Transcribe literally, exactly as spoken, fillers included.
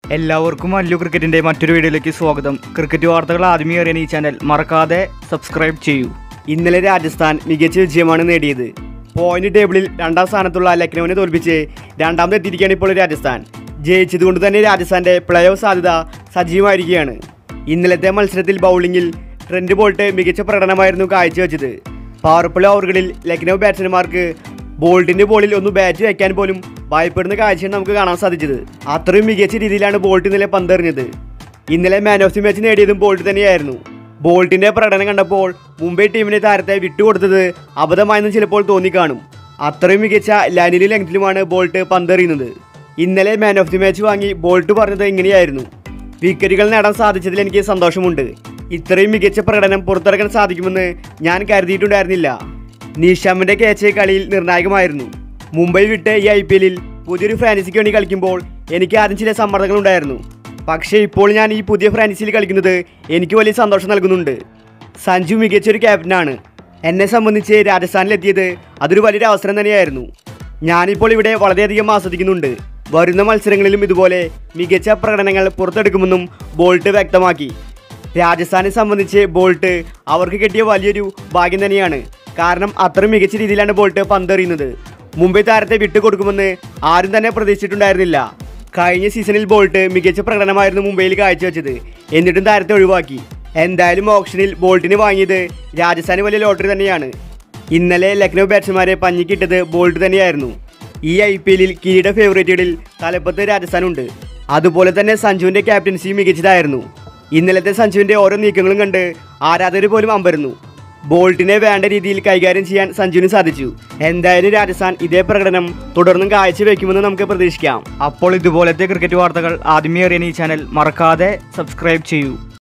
എല്ലാവർക്കും മല്ലു ക്രിക്കറ്റിൻ്റെ മറ്റൊരു വീഡിയോയിലേക്ക് സ്വാഗതം. ക്രിക്കറ്റ് വാർത്തകൾ ആദ്യമേ അറിയാൻ ഈ ചാനൽ മറക്കാതെ സബ്സ്ക്രൈബ് ചെയ്യൂ. ഇന്നലെ രാജസ്ഥാൻ മികച്ച വിജയമാണ് നേടിയത്. പോയിന്റ് ടേബിളിൽ രണ്ടാം സ്ഥാനത്തുള്ള ലക്നൌവിനെ തോൽപ്പിച്ച് രണ്ടാമത് എത്തിയിരിക്കുകയാണ് ഇപ്പോൾ രാജസ്ഥാൻ. ജയിച്ചതുകൊണ്ട് തന്നെ രാജസ്ഥാൻ്റെ പ്ലേ ഓഫ് സാധ്യത സജീവമായിരിക്കുകയാണ്. ഇന്നലത്തെ മത്സരത്തിൽ ബൗളിങ്ങിൽ ട്രെൻഡ് ബോൾട്ട് മികച്ച പ്രകടനമായിരുന്നു കാഴ്ചവെച്ചത്. പവർ പ്ലേ ഓവറുകളിൽ ലക്നൌ ബാറ്റ്സ്മാൻമാർക്ക് ബോൾട്ടിൻ്റെ ബോളിൽ ഒന്ന് ബാറ്റ് വയ്ക്കാൻ പോലും ഭയപ്പെടുന്ന കാഴ്ചയാണ് നമുക്ക് കാണാൻ സാധിച്ചത്. അത്രയും മികച്ച രീതിയിലാണ് ബോൾട്ട് ഇന്നലെ പന്തെറിഞ്ഞത്. ഇന്നലെ മാൻ ഓഫ് ദി മാച്ച് നേടിയതും ബോൾട്ട് തന്നെയായിരുന്നു. ബോൾട്ടിൻ്റെ പ്രകടനം കണ്ടപ്പോൾ മുംബൈ ടീമിനെ താരത്തെ വിട്ടുകൊടുത്തത് അബദ്ധമായെന്ന് ചിലപ്പോൾ തോന്നിക്കാണും. അത്രയും മികച്ച ലൈനിലും ലെങ്തിലുമാണ് ബോൾട്ട് പന്തെറിയുന്നത്. ഇന്നലെ മാൻ ഓഫ് ദി മാച്ച് വാങ്ങി ബോൾട്ട് പറഞ്ഞത് ഇങ്ങനെയായിരുന്നു: വിക്കറ്റുകൾ നേടാൻ സാധിച്ചതിൽ എനിക്ക് സന്തോഷമുണ്ട്. ഇത്രയും മികച്ച പ്രകടനം പുറത്തിറക്കാൻ സാധിക്കുമെന്ന് ഞാൻ കരുതിയിട്ടുണ്ടായിരുന്നില്ല. നീഷാമിൻ്റെ ക്യാച്ച് കളിയിൽ നിർണായകമായിരുന്നു. മുംബൈ വിട്ട് ഈ ഐ പി എല്ലിൽ പുതിയൊരു ഫ്രാഞ്ചൈസിക്ക് വേണ്ടി കളിക്കുമ്പോൾ എനിക്ക് ആദ്യം ചില സമ്മർദ്ദങ്ങളുണ്ടായിരുന്നു. പക്ഷേ ഇപ്പോൾ ഞാൻ ഈ പുതിയ ഫ്രാഞ്ചൈസിയിൽ കളിക്കുന്നത് എനിക്ക് വലിയ സന്തോഷം നൽകുന്നുണ്ട്. സഞ്ജു മികച്ചൊരു ക്യാപ്റ്റനാണ്. എന്നെ സംബന്ധിച്ച് രാജസ്ഥാനിലെത്തിയത് അതൊരു വലിയൊരു അവസരം തന്നെയായിരുന്നു. ഞാനിപ്പോൾ ഇവിടെ വളരെയധികം ആസ്വദിക്കുന്നുണ്ട്. വരുന്ന മത്സരങ്ങളിലും ഇതുപോലെ മികച്ച പ്രകടനങ്ങൾ പുറത്തെടുക്കുമെന്നും ബോൾട്ട് വ്യക്തമാക്കി. രാജസ്ഥാനെ സംബന്ധിച്ച് ബോൾട്ട് അവർക്ക് കിട്ടിയ വലിയൊരു ഭാഗ്യം തന്നെയാണ്. കാരണം അത്ര മികച്ച രീതിയിലാണ് ബോൾട്ട് പന്തെറിയുന്നത്. മുംബൈ താരത്തെ വിട്ടുകൊടുക്കുമെന്ന് ആരും തന്നെ പ്രതീക്ഷിച്ചിട്ടുണ്ടായിരുന്നില്ല. കഴിഞ്ഞ സീസണിൽ ബോൾട്ട് മികച്ച പ്രകടനമായിരുന്നു മുംബൈയിൽ കാഴ്ചവെച്ചത്. എന്നിട്ടും താരത്തെ ഒഴിവാക്കി. എന്തായാലും ഓപ്ഷനിൽ ബോൾട്ടിന് വാങ്ങിയത് രാജസ്ഥാന് വലിയ ലോട്ടറി തന്നെയാണ്. ഇന്നലെ ലക്നൗ ബാറ്റ്സ്മാരെ പഞ്ഞിക്കിട്ടത് ബോൾട്ട് തന്നെയായിരുന്നു. ഈ ഐ പി എല്ലിൽ കിരീട ഫേവറേറ്റുകളിൽ തലപ്പത്ത് രാജസ്ഥാനുണ്ട്. അതുപോലെ തന്നെ സഞ്ജുവിൻ്റെ ക്യാപ്റ്റൻസി മികച്ചതായിരുന്നു. ഇന്നലത്തെ സഞ്ജുവിൻ്റെ ഓരോ നീക്കങ്ങളും കണ്ട് ആരാധകർ പോലും അമ്പരന്നു. ബോൾട്ടിനെ വേണ്ട രീതിയിൽ കൈകാര്യം ചെയ്യാൻ സഞ്ജുവിന് സാധിച്ചു. എന്തായാലും രാജസ്ഥാൻ ഇതേ പ്രകടനം തുടർന്നും കാഴ്ചവെക്കുമെന്ന് നമുക്ക് പ്രതീക്ഷിക്കാം. അപ്പോൾ ഇതുപോലത്തെ ക്രിക്കറ്റ് വാർത്തകൾ ആദ്യമേ അറിയാൻ ഈ ചാനൽ മറക്കാതെ സബ്സ്ക്രൈബ് ചെയ്യൂ.